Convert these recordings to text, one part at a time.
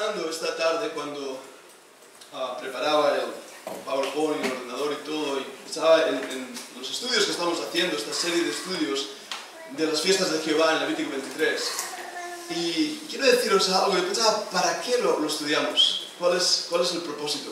pensando esta tarde cuando preparaba el PowerPoint, el ordenador y todo, y pensaba en los estudios que estamos haciendo, esta serie de estudios de las fiestas de Jehová en Levítico 23. Y quiero deciros algo, yo pensaba, ¿para qué lo estudiamos? ¿Cuál es el propósito?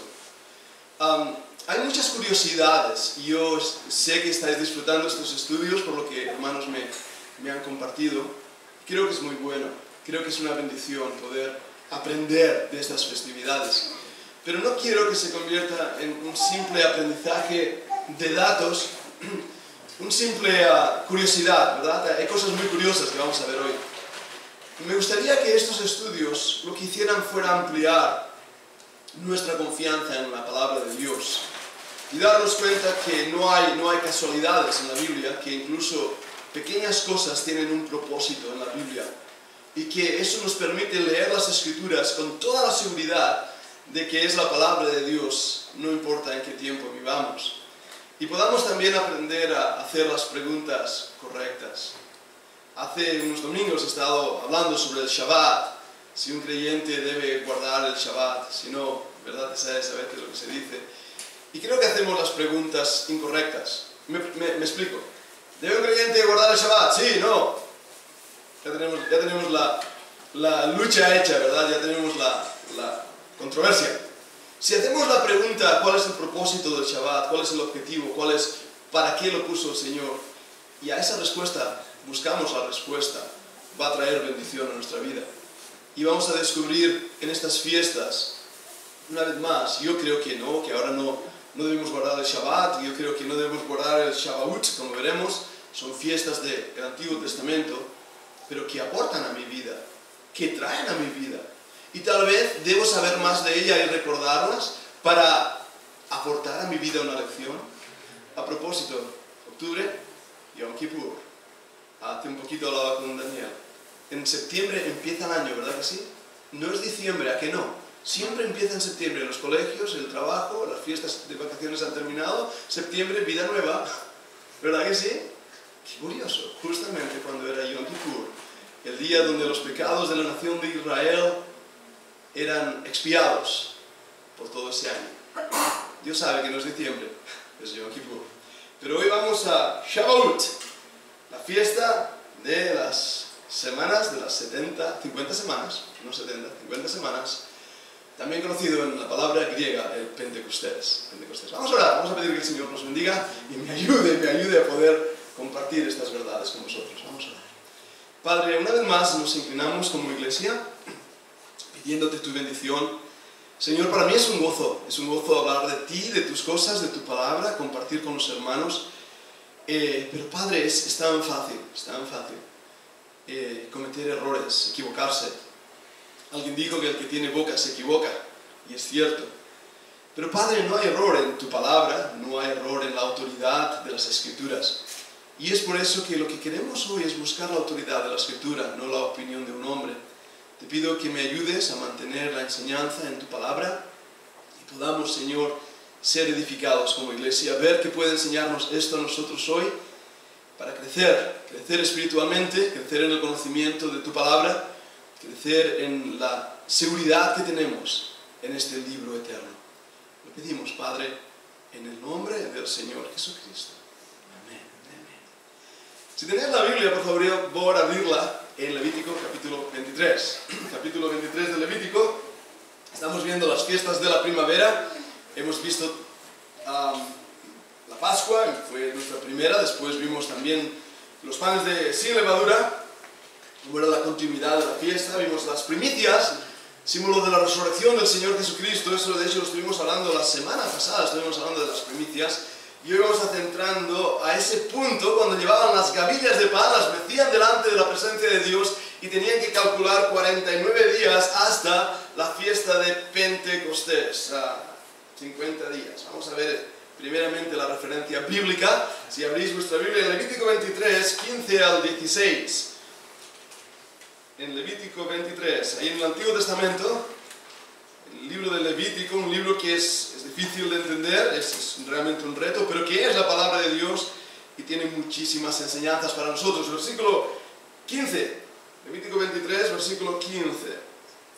Hay muchas curiosidades y yo sé que estáis disfrutando estos estudios por lo que hermanos me han compartido. Creo que es muy bueno, creo que es una bendición poder aprender de estas festividades. Pero no quiero que se convierta en un simple aprendizaje de datos, un simple curiosidad, ¿verdad? Hay cosas muy curiosas que vamos a ver hoy. Me gustaría que estos estudios lo que hicieran fuera ampliar nuestra confianza en la palabra de Dios y darnos cuenta que no hay casualidades en la Biblia, que incluso pequeñas cosas tienen un propósito en la Biblia y que eso nos permite leer las Escrituras con toda la seguridad de que es la palabra de Dios, no importa en qué tiempo vivamos. Y podamos también aprender a hacer las preguntas correctas. Hace unos domingos he estado hablando sobre el Shabbat, si un creyente debe guardar el Shabbat, si no, ¿verdad? Sabes a veces lo que se dice. Y creo que hacemos las preguntas incorrectas. Me explico. ¿Debe un creyente guardar el Shabbat? Sí, no. Ya tenemos la lucha hecha, ¿verdad? Ya tenemos la controversia. Si hacemos la pregunta, ¿cuál es el propósito del Shabbat? ¿Cuál es el objetivo? ¿Para qué lo puso el Señor? Y a esa respuesta, buscamos la respuesta, va a traer bendición a nuestra vida. Y vamos a descubrir en estas fiestas, una vez más, yo creo que no, que ahora no debemos guardar el Shabbat, yo creo que no debemos guardar el Shabbat, como veremos, son fiestas del Antiguo Testamento, pero que aportan a mi vida, que traen a mi vida. Y tal vez debo saber más de ella y recordarlas para aportar a mi vida una lección. A propósito, octubre, Yom Kippur. Hace un poquito hablaba con Daniel. En septiembre empieza el año, ¿verdad que sí? No es diciembre, ¿a qué no? Siempre empieza en septiembre, los colegios, el trabajo, las fiestas de vacaciones han terminado. Septiembre, vida nueva, ¿verdad que sí? Qué curioso, justamente cuando era Yom Kippur, el día donde los pecados de la nación de Israel eran expiados por todo ese año. Dios sabe que no es diciembre, es Yom Kippur. Pero hoy vamos a Shavuot, la fiesta de las semanas, de las 50 semanas, no 70, 50 semanas, también conocido en la palabra griega, el Pentecostés. Vamos a orar, vamos a pedir que el Señor nos bendiga y me ayude a poder compartir estas verdades con vosotros. Vamos a orar. Padre, una vez más nos inclinamos como iglesia, pidiéndote tu bendición. Señor, para mí es un gozo hablar de ti, de tus cosas, de tu palabra, compartir con los hermanos. Pero Padre, es tan fácil cometer errores, equivocarse. Alguien dijo que el que tiene boca se equivoca, y es cierto. Pero Padre, no hay error en tu palabra, no hay error en la autoridad de las Escrituras. Y es por eso que lo que queremos hoy es buscar la autoridad de la Escritura, no la opinión de un hombre. Te pido que me ayudes a mantener la enseñanza en tu palabra y podamos, Señor, ser edificados como iglesia, ver qué puede enseñarnos esto a nosotros hoy para crecer espiritualmente, crecer en el conocimiento de tu palabra, crecer en la seguridad que tenemos en este libro eterno. Lo pedimos, Padre, en el nombre del Señor Jesucristo. Amén. Amén. Si tenéis la Biblia, por favor, abrirla en Levítico capítulo 23. Capítulo 23 de Levítico. Estamos viendo las fiestas de la primavera. Hemos visto la Pascua, fue nuestra primera. Después vimos también los panes sin levadura, como era la continuidad de la fiesta. Vimos las primicias, símbolo de la resurrección del Señor Jesucristo. Eso de hecho lo estuvimos hablando la semana pasada, estuvimos hablando de las primicias. Y hoy vamos adentrando a ese punto cuando llevaban las gavillas de pan, las metían delante de la presencia de Dios y tenían que calcular 49 días hasta la fiesta de Pentecostés, 50 días. Vamos a ver primeramente la referencia bíblica. Si abrís vuestra Biblia en Levítico 23, 15 al 16. En Levítico 23, ahí en el Antiguo Testamento, el libro de Levítico, un libro que es difícil de entender, es realmente un reto, pero que es la palabra de Dios y tiene muchísimas enseñanzas para nosotros. Versículo 15, Levítico 23, versículo 15.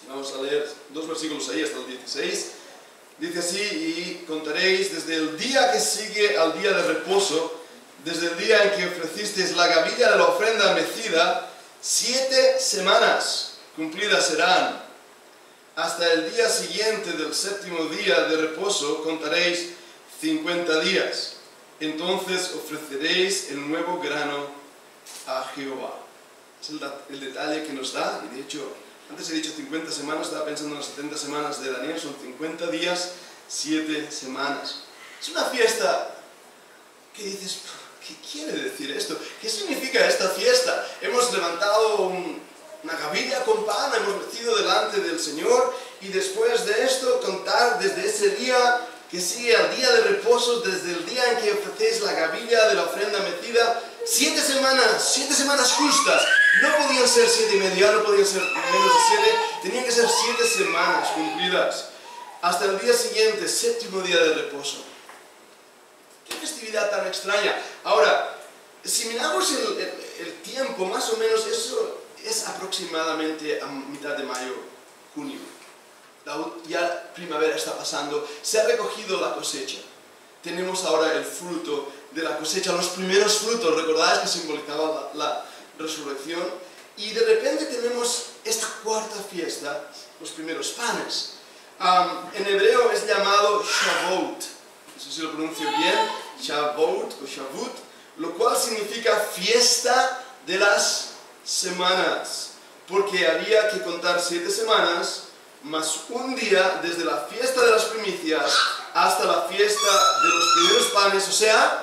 Vamos a leer 2 versículos ahí hasta el 16. Dice así: y contaréis desde el día que sigue al día de reposo, desde el día en que ofrecisteis la gavilla de la ofrenda mecida, 7 semanas cumplidas serán. Hasta el día siguiente del 7º día de reposo contaréis 50 días. Entonces ofreceréis el nuevo grano a Jehová. Es el detalle que nos da, y de hecho, antes he dicho 50 semanas, estaba pensando en las 70 semanas de Daniel, son 50 días, 7 semanas. Es una fiesta que dices, ¿qué quiere decir esto? ¿Qué significa esta fiesta? Hemos levantado una gavilla con pan, hemos metido delante del Señor, y después de esto contar desde ese día que sigue al día de reposo, desde el día en que ofrecéis la gavilla de la ofrenda mecida, 7 semanas justas. No podían ser 7 y media, no podían ser menos de 7, tenían que ser 7 semanas cumplidas. Hasta el día siguiente, 7º día de reposo. ¡Qué festividad tan extraña! Ahora, si miramos el tiempo, más o menos eso es aproximadamente a mitad de mayo, junio. Ya primavera está pasando, se ha recogido la cosecha. Tenemos ahora el fruto de la cosecha, los primeros frutos, recordáis que simbolizaba la resurrección, y de repente tenemos esta cuarta fiesta, los primeros panes. En hebreo es llamado Shavuot, no sé si lo pronuncio bien, Shavuot o Shavut, lo cual significa fiesta de las semanas, porque había que contar 7 semanas, más un día desde la fiesta de las primicias hasta la fiesta de los primeros panes, o sea,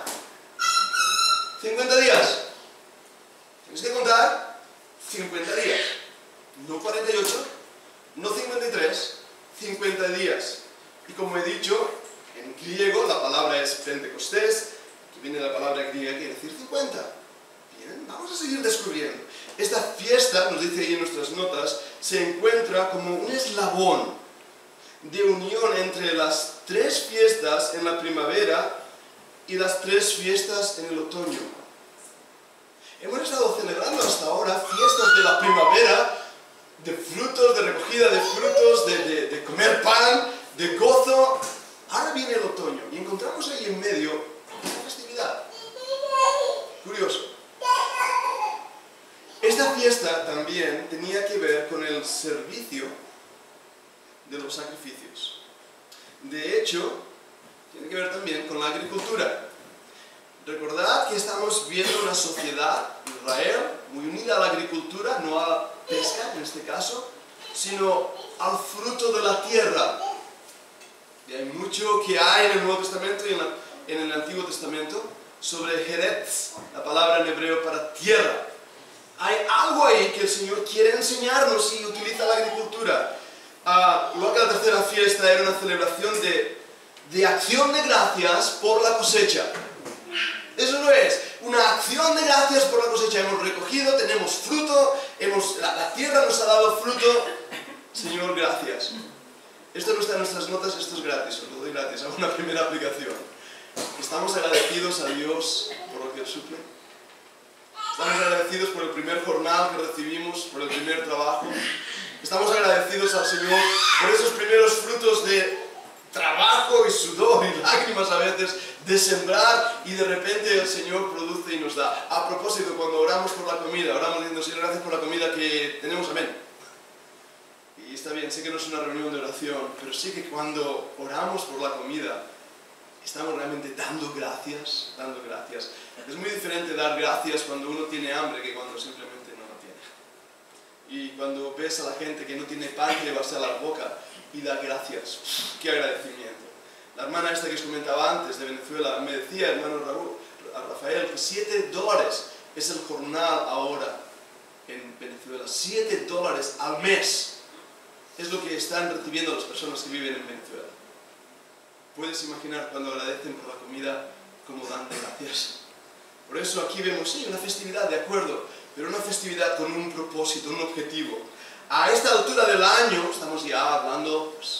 50 días. Tienes que contar 50 días, no 48, no 53, 50 días. Y como he dicho, en griego la palabra es Pentecostés, que viene de la palabra griega que quiere decir 50. Bien, vamos a seguir descubriendo. Esta fiesta, nos dice ahí en nuestras notas, se encuentra como un eslabón de unión entre las 3 fiestas en la primavera y las 3 fiestas en el otoño. Hemos estado celebrando hasta ahora fiestas de la primavera, de frutos, de recogida de frutos, de comer pan, de gozo. Ahora viene el otoño y encontramos ahí en medio una festividad. Curioso. Esta fiesta también tenía que ver con el servicio de los sacrificios. De hecho, tiene que ver también con la agricultura. Recordad que estamos viendo una sociedad, Israel, muy unida a la agricultura, no a la pesca en este caso, sino al fruto de la tierra. Y hay mucho que hay en el Nuevo Testamento y en el Antiguo Testamento sobre Heretz, la palabra en hebreo para tierra. Hay algo ahí que el Señor quiere enseñarnos y utiliza la agricultura. Igual que la tercera fiesta era una celebración de acción de gracias por la cosecha. Eso no es, una acción de gracias por la cosecha. Hemos recogido, tenemos fruto, la tierra nos ha dado fruto. Señor, gracias. Esto no está en nuestras notas, esto es gratis, os lo doy gratis, hago una primera aplicación. ¿Estamos agradecidos a Dios por lo que Él suple? ¿Estamos agradecidos por el primer jornal que recibimos, por el primer trabajo? ¿Estamos agradecidos al Señor por esos primeros frutos de trabajo y sudor y lágrimas a veces, de sembrar, y de repente el Señor produce y nos da? A propósito, cuando oramos por la comida, oramos diciendo: Señor, gracias por la comida que tenemos, amén. Y está bien, sé que no es una reunión de oración, pero sí que cuando oramos por la comida, estamos realmente dando gracias, dando gracias. Es muy diferente dar gracias cuando uno tiene hambre que cuando simplemente no lo tiene. Y cuando ves a la gente que no tiene pan, que llevarse a la boca y da gracias. ¡Qué agradecimiento! La hermana esta que os comentaba antes, de Venezuela, me decía, hermano Rafael, que $7 es el jornal ahora en Venezuela. $7 al mes es lo que están recibiendo las personas que viven en Venezuela. Puedes imaginar cuando agradecen por la comida, cómo dan gracias. Por eso aquí vemos, sí, una festividad, de acuerdo, pero una festividad con un propósito, un objetivo. A esta altura del año, estamos ya hablando, pues,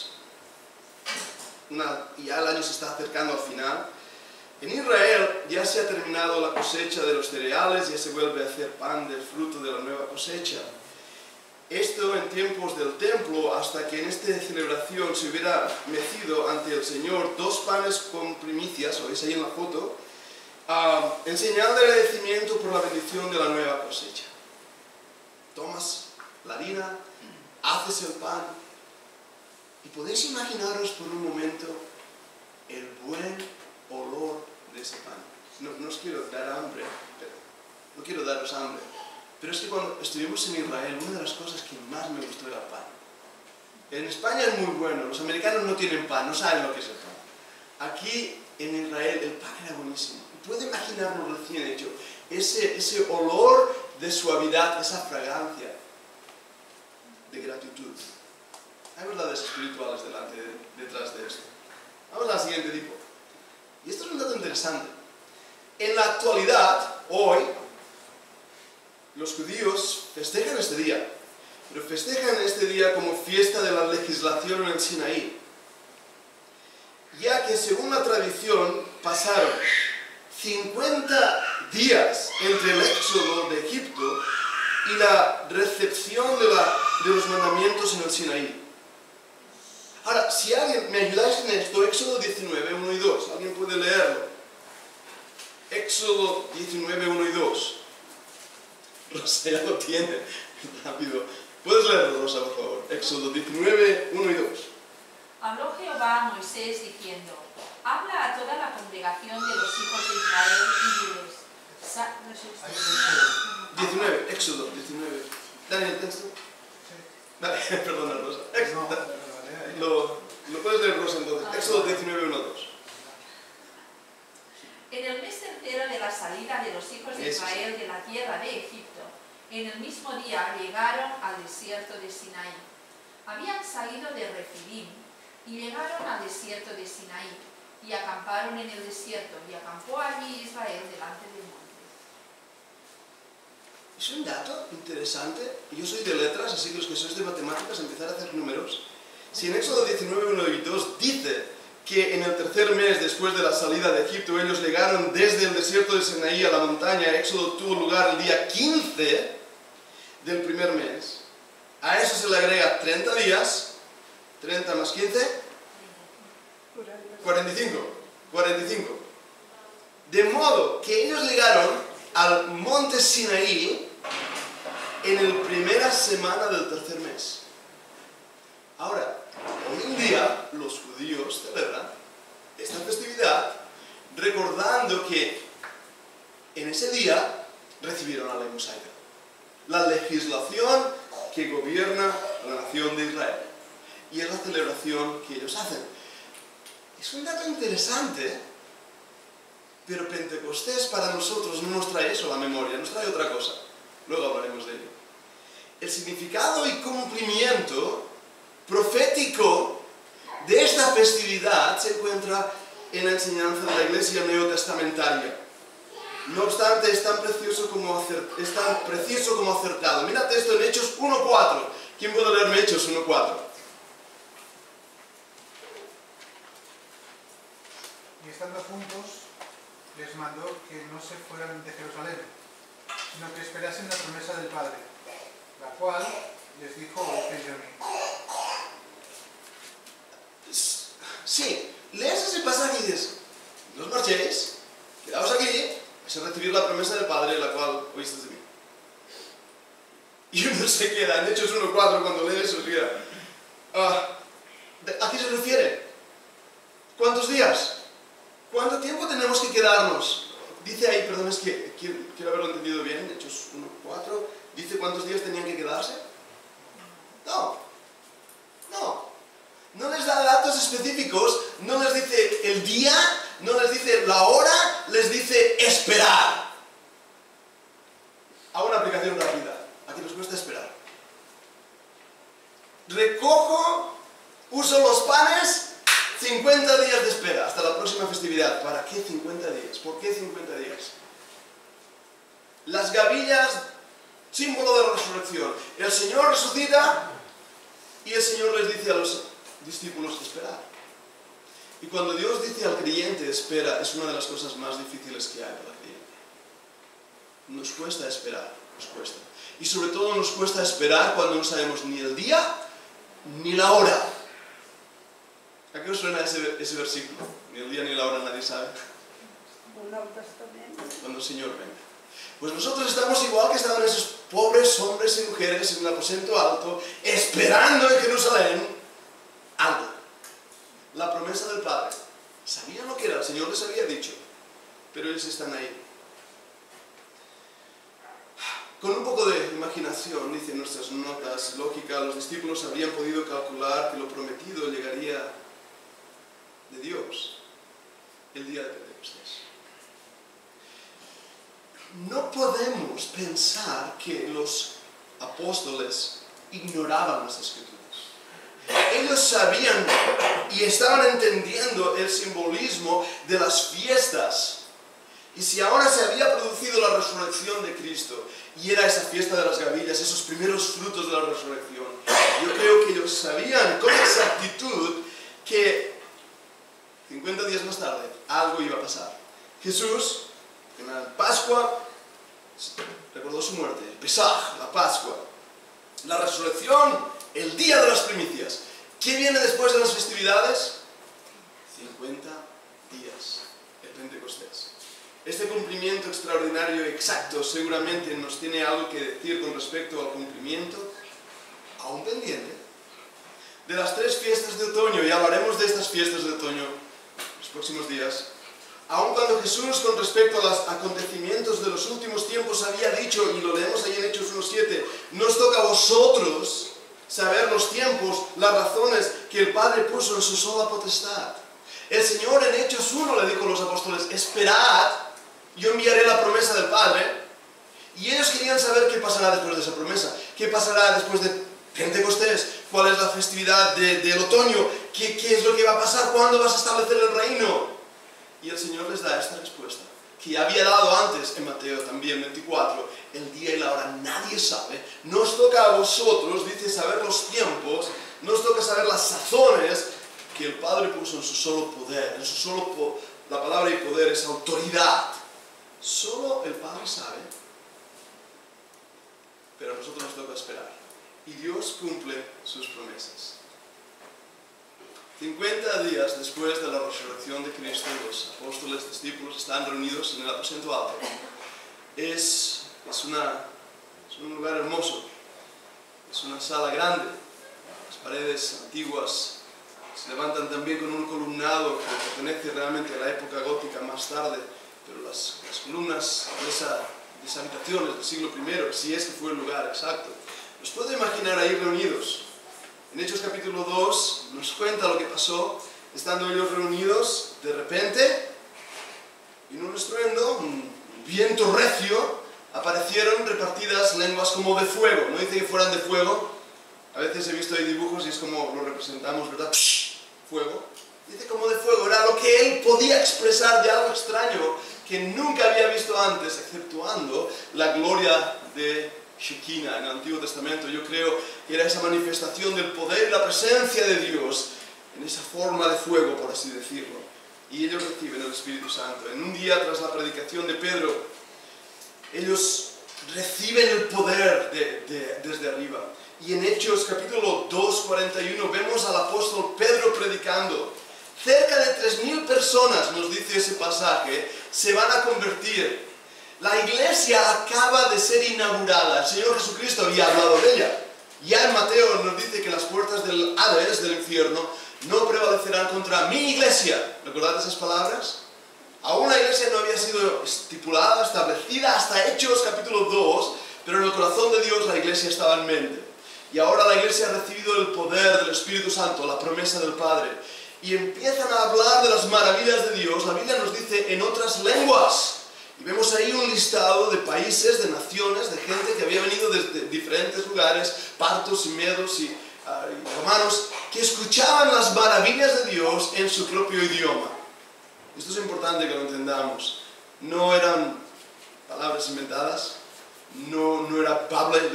ya el año se está acercando al final. En Israel ya se ha terminado la cosecha de los cereales, ya se vuelve a hacer pan del fruto de la nueva cosecha. Esto en tiempos del templo, hasta que en esta celebración se hubiera mecido ante el Señor 2 panes con primicias, lo veis ahí en la foto, en señal de agradecimiento por la bendición de la nueva cosecha. Tomas la harina, haces el pan, y podéis imaginaros por un momento el buen olor de ese pan. No os quiero dar hambre, no quiero daros hambre, pero es que cuando estuvimos en Israel, una de las cosas que más me gustó era el pan. En España es muy bueno, los americanos no tienen pan, no saben lo que es el pan. Aquí en Israel el pan era buenísimo. Puedo imaginarlo recién hecho, ese olor de suavidad, esa fragancia de gratitud. Hay verdades espirituales detrás de esto. Vamos al siguiente tipo. Y esto es un dato interesante. En la actualidad, hoy, los judíos festejan este día, pero festejan este día como fiesta de la legislación en el Sinaí, ya que según la tradición pasaron 50 días entre el éxodo de Egipto y la recepción de los mandamientos en el Sinaí. Ahora, si alguien me ayudáis en esto, Éxodo 19, 1 y 2, ¿alguien puede leerlo? Éxodo 19, 1 y 2. Rosa ya lo tiene, rápido. ¿Puedes leerlo, Rosa, por favor? Éxodo 19, 1 y 2. Habló Jehová a Moisés diciendo: habla a toda la congregación de los hijos de Israel y diles: 19, Éxodo 19. Daniel, ¿el texto? Vale, perdona, Rosa. Lo puedes leer, Rosa, entonces. Éxodo 19, 1, 2. En el mes tercero de la salida de los hijos de Israel de la tierra de Egipto, en el mismo día llegaron al desierto de Sinaí. Habían salido de Refidim y llegaron al desierto de Sinaí y acamparon en el desierto, y acampó allí Israel delante del monte. Es un dato interesante. Yo soy de letras, así que los que sois de matemáticas, empezar a hacer números. Si en Éxodo 19, 1 y 2 dice que en el tercer mes después de la salida de Egipto ellos llegaron desde el desierto de Sinaí a la montaña, Éxodo tuvo lugar el día 15 del primer mes, a eso se le agrega 30 días, 30 más 15, 45. De modo que ellos llegaron al monte Sinaí en la primera semana del tercer mes. Ahora, hoy en día los judíos celebran esta festividad recordando que en ese día recibieron la ley mosaica, la legislación que gobierna la nación de Israel, y es la celebración que ellos hacen. Es un dato interesante, pero Pentecostés para nosotros no nos trae eso a la memoria, nos trae otra cosa. Luego hablaremos de ello. El significado y cumplimiento profético de esta festividad se encuentra en la enseñanza de la Iglesia neotestamentaria. No obstante, es tan preciso como acertado. Mírate esto en Hechos 1.4. ¿Quién puede leerme Hechos 1.4? Y estando juntos, les mandó que no se fueran de Jerusalén, sino que esperasen la promesa del Padre, la cual les dijo: oísteis de mí. Sí, lees ese pasaje y dices: no os marchéis, quedaos aquí, vais a recibir la promesa del Padre, la cual oísteis de mí. Y uno se queda en Hechos 1.4 cuando lee eso, se queda: ¿a qué se refiere? ¿Cuántos días? ¿Cuánto tiempo tenemos que quedarnos? Dice ahí, perdón, es que quiero haberlo entendido bien, Hechos 1.4, ¿dice cuántos días tenían que quedarse? No les da datos específicos, no les dice el día, no les dice la hora, les dice esperar. Hago una aplicación rápida, ¿a qué nos cuesta esperar? Recojo, uso los panes, 50 días de espera, hasta la próxima festividad. ¿Para qué 50 días? ¿Por qué 50 días? Las gavillas, símbolo de la resurrección. El Señor resucita y el Señor les dice a los discípulos esperar. Y cuando Dios dice al creyente espera, es una de las cosas más difíciles que hay para el creyente. Nos cuesta esperar. Nos cuesta. Y sobre todo nos cuesta esperar cuando no sabemos ni el día ni la hora. ¿A qué os suena ese versículo? Ni el día ni la hora nadie sabe. Cuando el Señor venga. Pues nosotros estamos igual que estaban esos pobres hombres y mujeres en el aposento alto, esperando en Jerusalén algo. La promesa del Padre. Sabían lo que era, el Señor les había dicho, pero ellos están ahí. Con un poco de imaginación, dicen nuestras notas lógicas, los discípulos habrían podido calcular que lo prometido llegaría de Dios el día de Pentecostés. No podemos pensar que los apóstoles ignoraban las Escrituras. Ellos sabían y estaban entendiendo el simbolismo de las fiestas. Y si ahora se había producido la resurrección de Cristo, y era esa fiesta de las gavillas, esos primeros frutos de la resurrección, yo creo que ellos sabían con exactitud que 50 días más tarde algo iba a pasar. Jesús, en la Pascua, recordó su muerte, el Pesaj, la Pascua, la resurrección, el día de las primicias. ¿Qué viene después de las festividades? 50 días, el Pentecostés. Este cumplimiento extraordinario y exacto seguramente nos tiene algo que decir con respecto al cumplimiento aún pendiente de las 3 fiestas de otoño, y hablaremos de estas fiestas de otoño los próximos días. Aun cuando Jesús, con respecto a los acontecimientos de los últimos tiempos, había dicho, y lo leemos ahí en Hechos 1:7, nos toca a vosotros saber los tiempos, las razones que el Padre puso en su sola potestad. El Señor en Hechos 1 le dijo a los apóstoles, esperad, yo enviaré la promesa del Padre. Y ellos querían saber qué pasará después de esa promesa, qué pasará después de Pentecostés, cuál es la festividad del otoño, qué es lo que va a pasar, cuándo vas a establecer el reino. Y el Señor les da esta respuesta, que ya había dado antes en Mateo también 24, el día y la hora nadie sabe, nos toca a vosotros, dice, saber los tiempos, nos toca saber las sazones que el Padre puso en su solo poder, en su solo la palabra y poder es autoridad. Solo el Padre sabe, pero a nosotros nos toca esperar. Y Dios cumple sus promesas. 50 días después de la resurrección de Cristo, los apóstoles, discípulos están reunidos en el aposento alto. Es un lugar hermoso, es una sala grande, las paredes antiguas se levantan también con un columnado que pertenece realmente a la época gótica más tarde, pero las columnas de esa habitación es del siglo I, si es que fue el lugar exacto. Los puedo imaginar ahí reunidos. En Hechos capítulo 2 nos cuenta lo que pasó, estando ellos reunidos, de repente, vino un estruendo, un viento recio, aparecieron repartidas lenguas como de fuego, no dice que fueran de fuego, a veces he visto ahí dibujos y es como lo representamos, ¿verdad? Fuego, dice como de fuego, era lo que él podía expresar de algo extraño que nunca había visto antes, exceptuando la gloria de Shekinah en el Antiguo Testamento. Yo creo que era esa manifestación del poder y la presencia de Dios en esa forma de fuego, por así decirlo. Y ellos reciben el Espíritu Santo. En un día tras la predicación de Pedro, ellos reciben el poder desde arriba. Y en Hechos capítulo 2:41 vemos al apóstol Pedro predicando. Cerca de 3.000 personas, nos dice ese pasaje, se van a convertir. La iglesia acaba de ser inaugurada. El Señor Jesucristo había hablado de ella. Ya en Mateo nos dice que las puertas del Hades, del infierno, no prevalecerán contra mi iglesia. ¿Recordad esas palabras? Aún la iglesia no había sido estipulada, establecida hasta Hechos capítulo 2, pero en el corazón de Dios la iglesia estaba en mente. Y ahora la iglesia ha recibido el poder del Espíritu Santo, la promesa del Padre. Y empiezan a hablar de las maravillas de Dios. La Biblia nos dice en otras lenguas. Y vemos ahí un listado de países, de naciones, de gente que había venido desde diferentes lugares, partos y medos y romanos, que escuchaban las maravillas de Dios en su propio idioma. Esto es importante que lo entendamos. No eran palabras inventadas, no era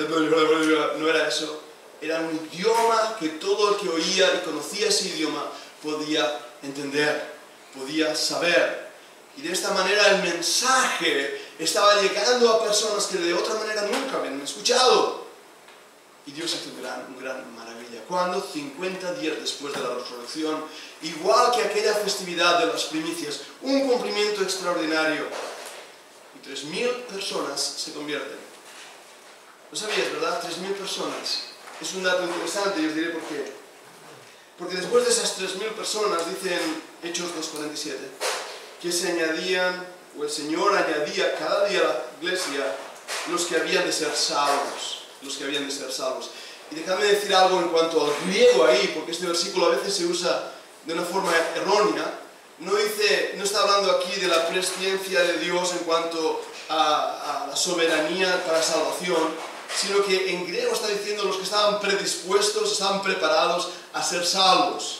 no era eso. Era un idioma que todo el que oía y conocía ese idioma podía entender, podía saber. Y de esta manera el mensaje estaba llegando a personas que de otra manera nunca habían escuchado. Y Dios hizo una gran maravilla. Cuando 50 días después de la resurrección, igual que aquella festividad de las primicias, un cumplimiento extraordinario, y 3.000 personas se convierten. ¿Lo sabías, verdad? 3.000 personas. Es un dato interesante y os diré por qué. Porque después de esas 3.000 personas, dicen Hechos 2:47, que se añadían, o el Señor añadía cada día a la iglesia los que habían de ser salvos. Los que habían de ser salvos. Y dejadme decir algo en cuanto al griego ahí, porque este versículo a veces se usa de una forma errónea. No está hablando aquí de la presciencia de Dios en cuanto a la soberanía para salvación, sino que en griego está diciendo los que estaban predispuestos, estaban preparados a ser salvos.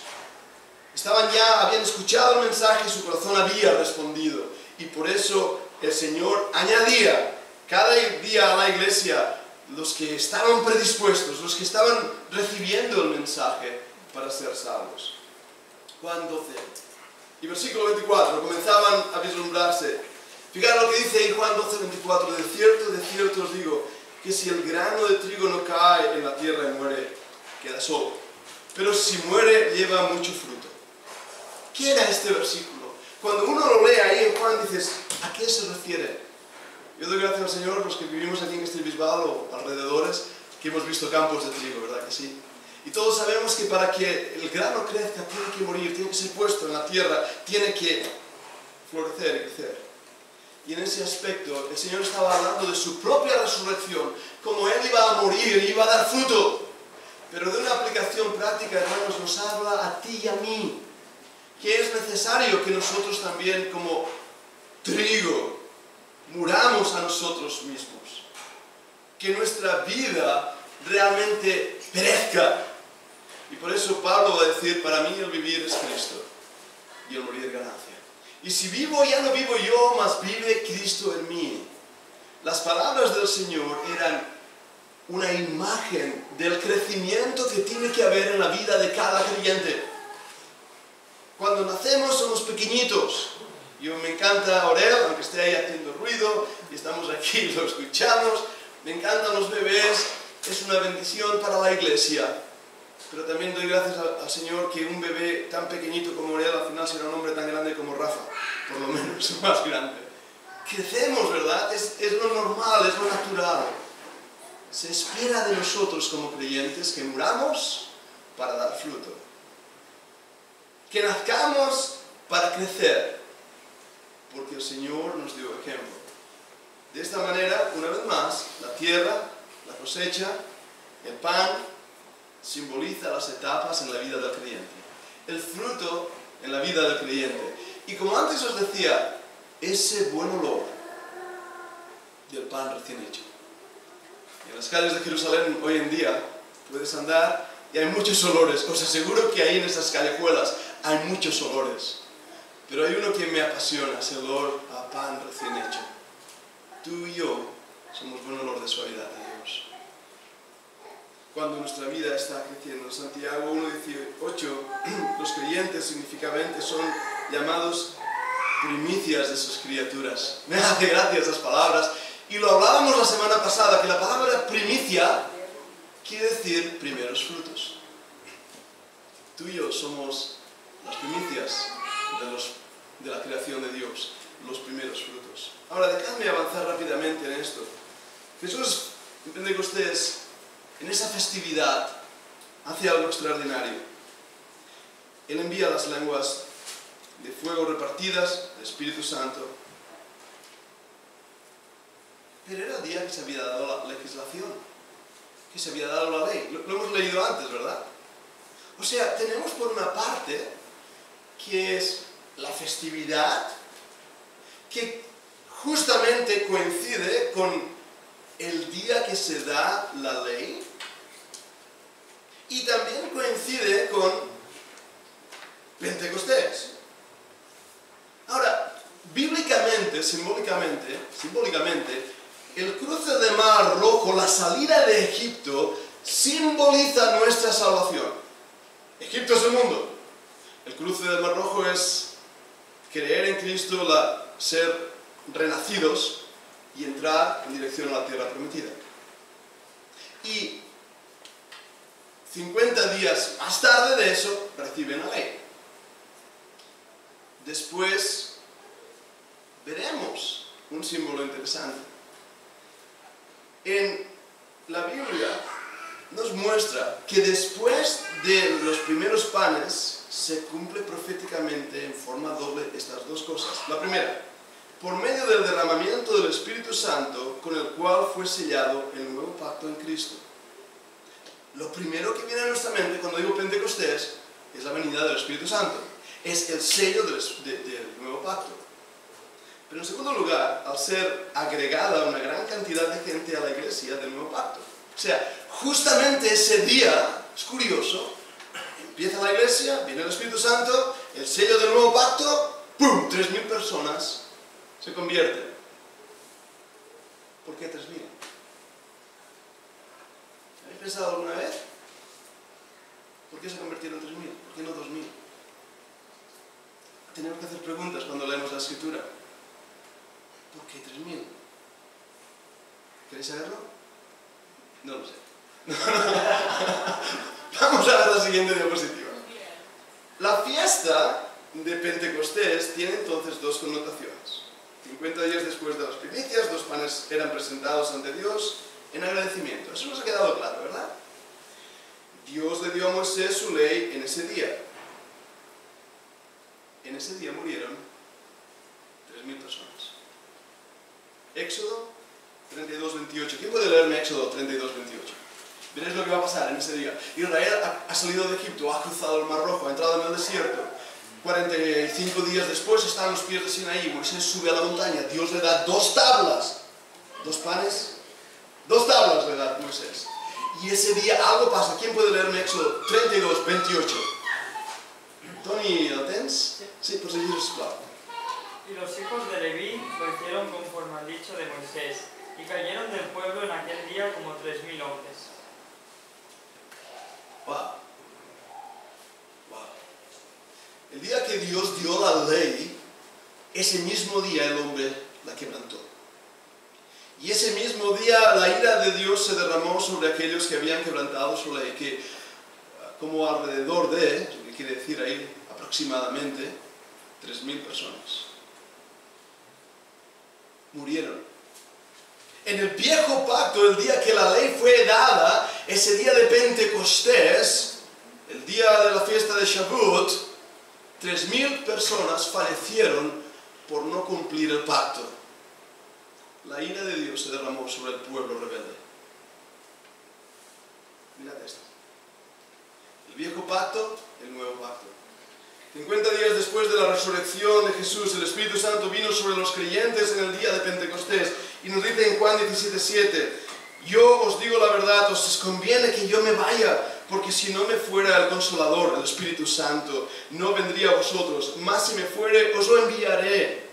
Habían escuchado el mensaje y su corazón había respondido. Y por eso el Señor añadía cada día a la iglesia los que estaban predispuestos, los que estaban recibiendo el mensaje para ser salvos. Juan 12 y versículo 24 comenzaban a vislumbrarse. Fijaros lo que dice ahí Juan 12:24: de cierto os digo, que si el grano de trigo no cae en la tierra y muere, queda solo. Pero si muere, lleva mucho fruto. ¿Qué era este versículo? Cuando uno lo lee ahí en Juan, dices, ¿a qué se refiere? Yo doy gracias al Señor, los que vivimos aquí en Castelbisbal o alrededores, que hemos visto campos de trigo, ¿verdad que sí? Y todos sabemos que para que el grano crezca, tiene que morir, tiene que ser puesto en la tierra, tiene que florecer y crecer. Y en ese aspecto, el Señor estaba hablando de su propia resurrección, como Él iba a morir y iba a dar fruto. Pero de una aplicación práctica, hermanos, nos habla a ti y a mí, que es necesario que nosotros también, como trigo, muramos a nosotros mismos. Que nuestra vida realmente perezca. Y por eso Pablo va a decir, para mí el vivir es Cristo y el morir es ganancia. Y si vivo, ya no vivo yo, mas vive Cristo en mí. Las palabras del Señor eran una imagen del crecimiento que tiene que haber en la vida de cada creyente. Cuando nacemos somos pequeñitos. Yo me encanta Orel, aunque esté ahí haciendo ruido, y estamos aquí, lo escuchamos. Me encantan los bebés, es una bendición para la iglesia. Pero también doy gracias al Señor que un bebé tan pequeñito como Orel al final será un hombre tan grande como Rafa, por lo menos más grande. Crecemos, ¿verdad? Es lo normal, es lo natural. Se espera de nosotros como creyentes que muramos para dar fruto. Que nazcamos para crecer, porque el Señor nos dio ejemplo. De esta manera, una vez más, la tierra, la cosecha, el pan, simboliza las etapas en la vida del creyente. El fruto en la vida del creyente. Y como antes os decía, ese buen olor del pan recién hecho. En las calles de Jerusalén hoy en día puedes andar y hay muchos olores. Os aseguro que ahí en esas callejuelas hay muchos olores. Pero hay uno que me apasiona, ese olor a pan recién hecho. Tú y yo somos buen olor de suavidad de Dios. Cuando nuestra vida está creciendo. En Santiago 1:18, los creyentes significativamente son llamados primicias de sus criaturas. Me hace gracia esas palabras. Y lo hablábamos la semana pasada, que la palabra primicia quiere decir primeros frutos. Tú y yo somos las primicias de la creación de Dios, los primeros frutos. Ahora, dejadme avanzar rápidamente en esto. Jesús, en Pentecostés, en esa festividad, hace algo extraordinario. Él envía las lenguas de fuego repartidas, del Espíritu Santo. Pero era el día que se había dado la legislación, que se había dado la ley. Lo hemos leído antes, ¿verdad? O sea, tenemos por una parte que es la festividad, que justamente coincide con el día que se da la ley, y también coincide con Pentecostés. Ahora, bíblicamente, simbólicamente, el cruce del Mar Rojo, la salida de Egipto, simboliza nuestra salvación. Egipto es el mundo. El cruce del Mar Rojo es creer en Cristo, ser renacidos, y entrar en dirección a la tierra prometida. Y 50 días más tarde de eso, reciben la ley. Después veremos un símbolo interesante. En la Biblia nos muestra que después de los primeros panes se cumple proféticamente en forma doble estas dos cosas. La primera, por medio del derramamiento del Espíritu Santo, con el cual fue sellado el nuevo pacto en Cristo. Lo primero que viene a nuestra mente cuando digo Pentecostés es la venida del Espíritu Santo. Es el sello del nuevo pacto. Pero en segundo lugar, al ser agregada una gran cantidad de gente a la iglesia del nuevo pacto. O sea, justamente ese día, es curioso, empieza la iglesia, viene el Espíritu Santo, el sello del nuevo pacto, ¡pum! 3.000 personas se convierten. ¿Por qué 3.000? ¿Habéis pensado alguna vez? ¿Por qué se convirtieron 3.000? ¿Por qué no 2.000? Tenemos que hacer preguntas cuando leemos la Escritura. ¿Por qué 3.000? ¿Queréis saberlo? No lo sé. Vamos a ver la siguiente diapositiva. La fiesta de Pentecostés tiene entonces dos connotaciones. 50 días después de las primicias, 2 panes eran presentados ante Dios en agradecimiento. Eso nos ha quedado claro, ¿verdad? Dios le dio a Moisés su ley en ese día. En ese día murieron 3.000 personas. Éxodo 32:28. ¿Quién puede leerme Éxodo 32:28? Veréis lo que va a pasar en ese día. Israel ha salido de Egipto, ha cruzado el Mar Rojo, ha entrado en el desierto. 45 días después está a los pies de Sinaí. Moisés sube a la montaña. Dios le da 2 tablas. 2 panes. 2 tablas le da Moisés. Y ese día algo pasa. ¿Quién puede leerme Éxodo 32:28? Tony, ¿lo tens? Sí, pues seguiros, claro. Y los hijos de Leví lo hicieron conforme al dicho de Moisés, y cayeron del pueblo en aquel día como 3.000 hombres. Wow. Wow. El día que Dios dio la ley, ese mismo día el hombre la quebrantó. Y ese mismo día la ira de Dios se derramó sobre aquellos que habían quebrantado su ley, que como alrededor de, lo que quiere decir ahí aproximadamente, 3.000 personas murieron. En el viejo pacto, el día que la ley fue dada, ese día de Pentecostés, el día de la fiesta de Shavuot, 3.000 personas fallecieron por no cumplir el pacto. La ira de Dios se derramó sobre el pueblo rebelde. Mirad esto. El viejo pacto, el nuevo pacto. 50 días después de la resurrección de Jesús, el Espíritu Santo vino sobre los creyentes en el día de Pentecostés. Y nos dice en Juan 17:7, yo os digo la verdad, os conviene que yo me vaya, porque si no me fuera el Consolador, el Espíritu Santo, no vendría a vosotros, mas si me fuere, os lo enviaré.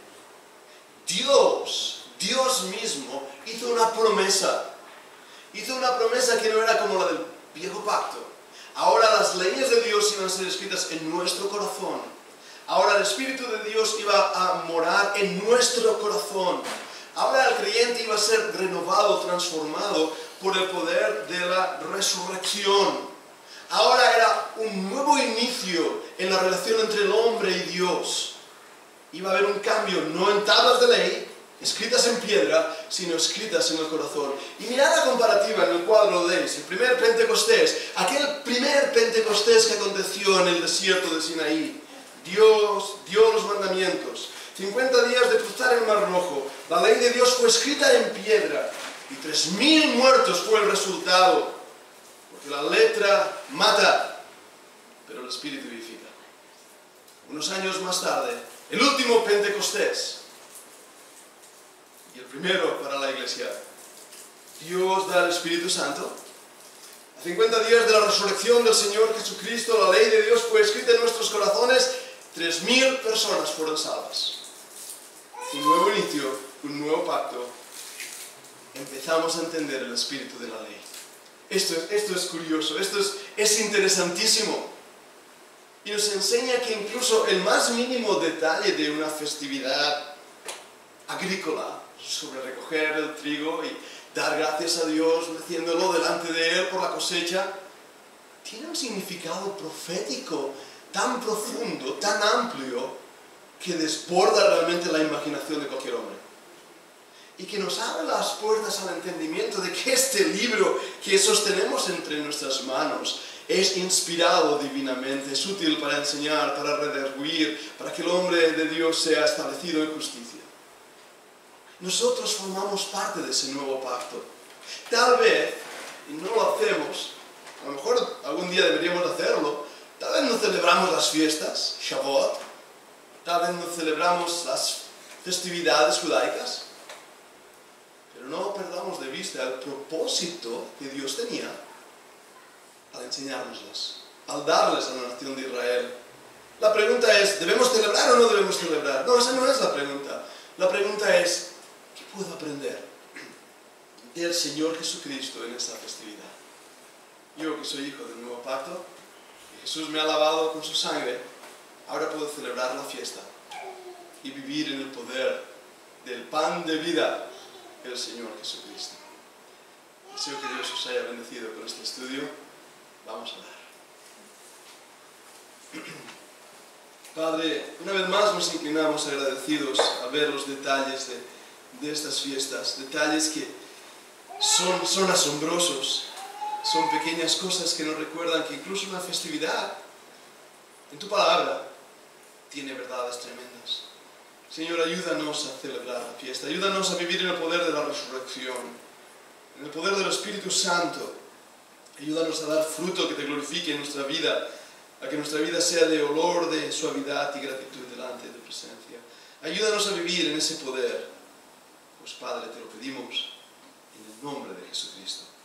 Dios mismo hizo una promesa. Hizo una promesa que no era como la del viejo pacto. Ahora las leyes de Dios iban a ser escritas en nuestro corazón. Ahora el Espíritu de Dios iba a morar en nuestro corazón. Ahora el creyente iba a ser renovado, transformado por el poder de la resurrección. Ahora era un nuevo inicio en la relación entre el hombre y Dios. Iba a haber un cambio, no en tablas de ley, escritas en piedra, sino escritas en el corazón. Y mirad la comparativa en el cuadro de el primer Pentecostés, aquel primer Pentecostés que aconteció en el desierto de Sinaí. Dios dio los mandamientos. 50 días de cruzar el Mar Rojo. La ley de Dios fue escrita en piedra. Y 3.000 muertos fue el resultado. Porque la letra mata, pero el Espíritu vivifica. Unos años más tarde, el último Pentecostés. Y el primero para la iglesia. Dios da el Espíritu Santo. A 50 días de la resurrección del Señor Jesucristo, la ley de Dios fue escrita en nuestros corazones. 3.000 personas fueron salvas. Un nuevo inicio, un nuevo pacto. Empezamos a entender el espíritu de la ley. Esto es curioso, esto es interesantísimo. Y nos enseña que incluso el más mínimo detalle de una festividad agrícola sobre recoger el trigo y dar gracias a Dios, meciéndolo delante de Él por la cosecha, tiene un significado profético tan profundo, tan amplio, que desborda realmente la imaginación de cualquier hombre. Y que nos abre las puertas al entendimiento de que este libro que sostenemos entre nuestras manos es inspirado divinamente, es útil para enseñar, para redarguir, para que el hombre de Dios sea establecido en justicia. Nosotros formamos parte de ese nuevo pacto. Tal vez, y no lo hacemos, a lo mejor algún día deberíamos hacerlo, tal vez no celebramos las fiestas, Shavuot, tal vez no celebramos las festividades judaicas, pero no perdamos de vista el propósito que Dios tenía al enseñárnoslas, al darles a la nación de Israel. La pregunta es, ¿debemos celebrar o no debemos celebrar? No, esa no es la pregunta. La pregunta es, ¿qué puedo aprender del Señor Jesucristo en esta festividad? Yo, que soy hijo del nuevo pacto, y Jesús me ha lavado con su sangre, ahora puedo celebrar la fiesta y vivir en el poder del pan de vida, el Señor Jesucristo. Deseo que Dios os haya bendecido con este estudio. Vamos a orar. Padre, una vez más nos inclinamos agradecidos a ver los detalles de estas fiestas, detalles que son asombrosos, son pequeñas cosas que nos recuerdan que incluso una festividad, en tu palabra, tiene verdades tremendas. Señor, ayúdanos a celebrar la fiesta, ayúdanos a vivir en el poder de la resurrección, en el poder del Espíritu Santo. Ayúdanos a dar fruto que te glorifique en nuestra vida, a que nuestra vida sea de olor, de suavidad y gratitud delante de tu presencia. Ayúdanos a vivir en ese poder. Pues Padre, te lo pedimos en el nombre de Jesucristo.